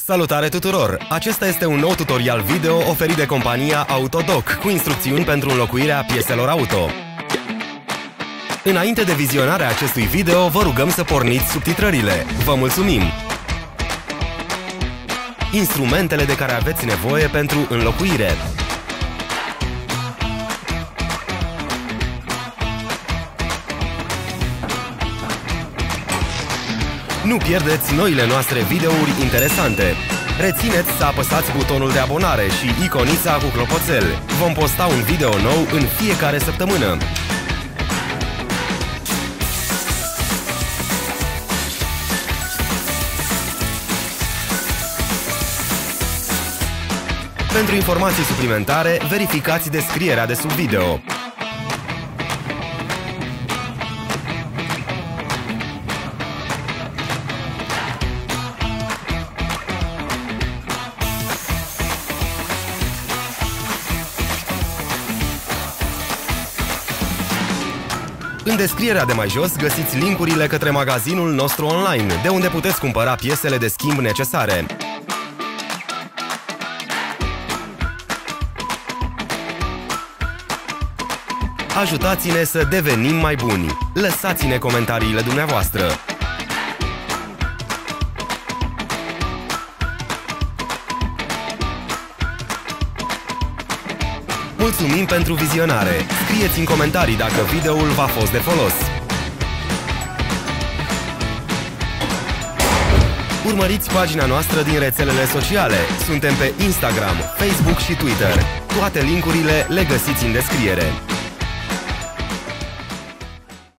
Salutare tuturor! Acesta este un nou tutorial video oferit de compania Autodoc cu instrucțiuni pentru înlocuirea pieselor auto. Înainte de vizionarea acestui video, vă rugăm să porniți subtitrările. Vă mulțumim! Instrumentele de care aveți nevoie pentru înlocuire. Nu pierdeți noile noastre videouri interesante. Rețineți să apăsați butonul de abonare și iconița cu clopoțel. Vom posta un video nou în fiecare săptămână. Pentru informații suplimentare, verificați descrierea de sub video. În descrierea de mai jos găsiți linkurile către magazinul nostru online, de unde puteți cumpăra piesele de schimb necesare. Ajutați-ne să devenim mai buni. Lăsați-ne comentariile dumneavoastră. Mulțumim pentru vizionare! Scrieți în comentarii dacă videoul v-a fost de folos. Urmăriți pagina noastră din rețelele sociale. Suntem pe Instagram, Facebook și Twitter. Toate linkurile le găsiți în descriere.